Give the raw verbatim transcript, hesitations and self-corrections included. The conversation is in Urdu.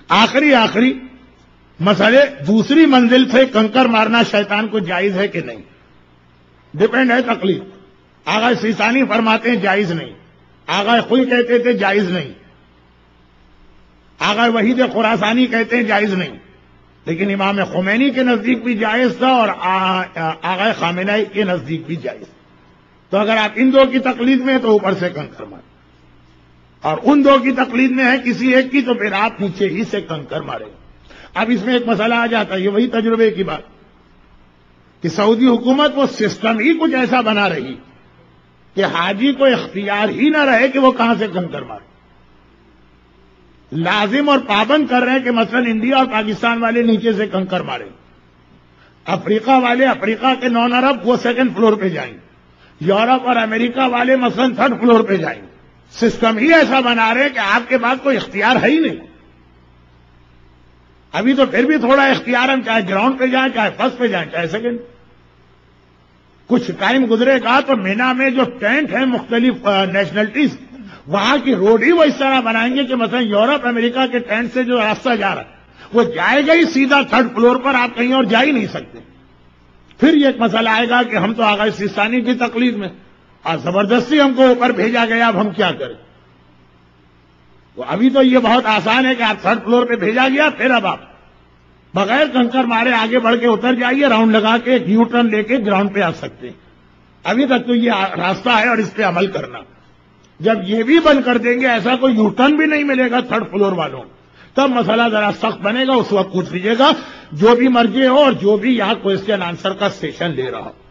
آخری آخری مسئلے دوسری منزل سے کنکر مارنا شیطان کو جائز ہے کہ نہیں؟ ڈپینڈ ہے تقلید. آغا سیستانی فرماتے ہیں جائز نہیں، آغا خوئی کہتے تھے جائز نہیں، آغا وحید خراسانی کہتے ہیں جائز نہیں، لیکن امام خمینی کے نزدیک بھی جائز تھا اور آغا خامنہئی کے نزدیک بھی جائز. تو اگر آپ ان دو کی تقلید میں ہیں تو اوپر سے کنکر ماریں، اور ان دو کی تقلید میں ہے کسی ایک کی تو پھر آپ نیچے ہی سے کنکر ماریں. اب اس میں ایک مسئلہ آ جاتا ہے، یہ وہی تجربے کی بات کہ سعودی حکومت وہ سسٹم ہی کچھ ایسا بنا رہی کہ حاجی کو اختیار ہی نہ رہے کہ وہ کہاں سے کنکر مارے. لازم اور پابند کر رہے ہیں کہ مثلا انڈیا اور پاکستان والے نیچے سے کنکر ماریں، افریقہ والے افریقہ کے نان عرب وہ سیکنڈ فلور پہ جائیں، یورپ اور امریکہ والے مثلا تھرڈ فلور پہ جائیں. سسٹم ہی ایسا بنا رہے ہیں کہ آپ کے پاس کوئی اختیار ہے ہی نہیں. ابھی تو پھر بھی تھوڑا اختیار ہم چاہے گراؤنڈ پہ جائیں، چاہے فرسٹ پہ جائیں، چاہے سیکنڈ. کچھ ٹائم گزرے گا تو مینا میں جو ٹینٹ ہیں مختلف نیشنلٹیز، وہاں کی روڈ ہی وہ اس طرح بنائیں گے کہ مثلا یورپ امریکہ کے ٹینٹ سے جو راستہ جا رہا ہے وہ جائے گا ہی سیدھا تھرڈ فلور پر، آپ کہیں اور جا ہی نہیں سکتے. پھر یہ ایک مسئلہ آئے گا کہ ہم تو آغا سیستانی کی تقلید میں اور زبردستی ہم کو اوپر بھیجا گیا، اب ہم کیا کریں؟ وہ ابھی تو یہ بہت آسان ہے کہ آپ تھرڈ فلور پہ بھیجا گیا، پھر اب آپ بغیر کنکر مارے آگے بڑھ کے اتر جائیے، راؤنڈ لگا کے ایک یو ٹرن لے کے گراؤنڈ پہ آ سکتے ہیں. ابھی تک تو یہ راستہ ہے اور اس پہ عمل کرنا. جب یہ بھی بند کر دیں گے، ایسا کوئی یو ٹرن بھی نہیں ملے گا تھرڈ فلور والوں، تب مسئلہ ذرا سخت بنے گا. اس وقت پوچھ لیجیے گا جو بھی مرضی ہو اور جو بھی یہاں کوشچن آنسر کا سیشن لے رہا ہو.